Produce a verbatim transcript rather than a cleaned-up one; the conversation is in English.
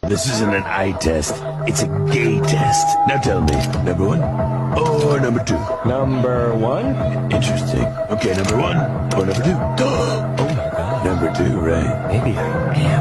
This isn't an eye test. It's a gay test. Now tell me, number one or number two? Number one? Interesting. Okay, number one or number two? Oh my god. Number two, right? Maybe I am.